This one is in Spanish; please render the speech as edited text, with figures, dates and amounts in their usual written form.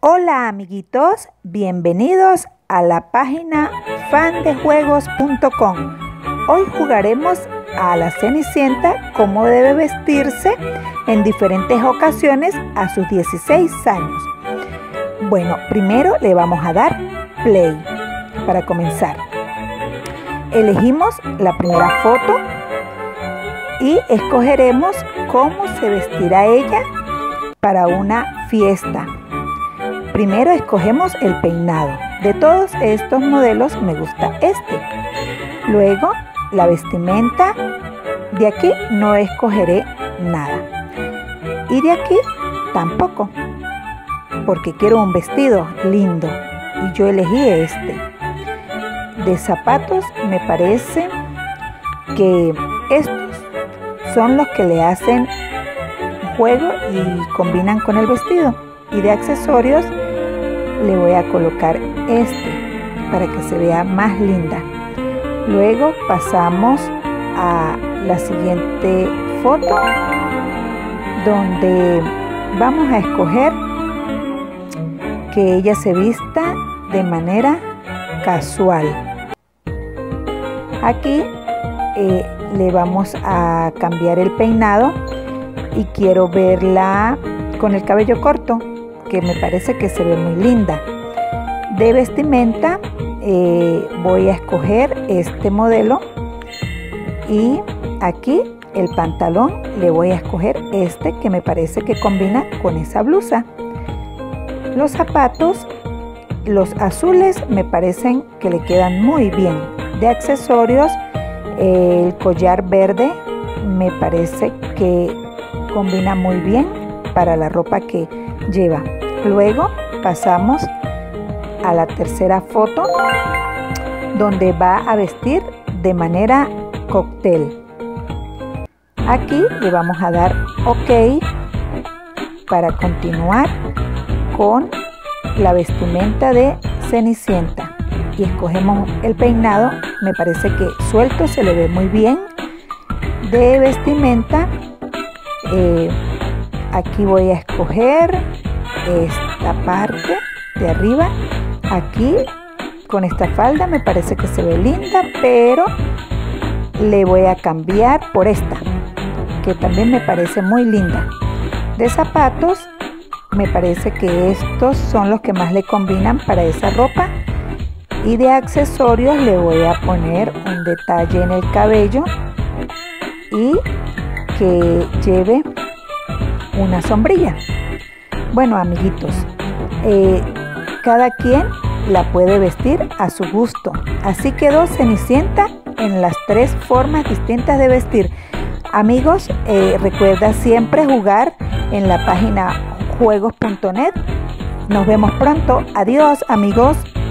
Hola amiguitos, bienvenidos a la página fandejuegos.com. Hoy jugaremos a la Cenicienta cómo debe vestirse en diferentes ocasiones a sus 16 años. Bueno, primero le vamos a dar play para comenzar. Elegimos la primera foto y escogeremos cómo se vestirá ella para una fiesta. Primero escogemos el peinado. De todos estos modelos me gusta este. Luego la vestimenta. De aquí no escogeré nada. Y de aquí tampoco. Porque quiero un vestido lindo. Y yo elegí este. De zapatos me parece que estos son los que le hacen juego y combinan con el vestido. Y de accesorios le voy a colocar este para que se vea más linda. Luego pasamos a la siguiente foto donde vamos a escoger que ella se vista de manera casual. Aquí le vamos a cambiar el peinado y quiero verla con el cabello corto, que me parece que se ve muy linda. De vestimenta voy a escoger este modelo y aquí el pantalón le voy a escoger este que me parece que combina con esa blusa. Los zapatos, los azules me parecen que le quedan muy bien. De accesorios, el collar verde me parece que combina muy bien para la ropa que lleva. Luego pasamos a la tercera foto donde va a vestir de manera cóctel. Aquí le vamos a dar OK para continuar con la vestimenta de Cenicienta. Y escogemos el peinado, me parece que suelto se le ve muy bien. De vestimenta, aquí voy a escoger esta parte de arriba. Aquí con esta falda me parece que se ve linda, pero le voy a cambiar por esta que también me parece muy linda. De zapatos me parece que estos son los que más le combinan para esa ropa. Y de accesorios le voy a poner un detalle en el cabello y que lleve una sombrilla. Bueno amiguitos, cada quien la puede vestir a su gusto. Así quedó Cenicienta en las tres formas distintas de vestir. Amigos, recuerda siempre jugar en la página juegos.net. Nos vemos pronto. Adiós amigos.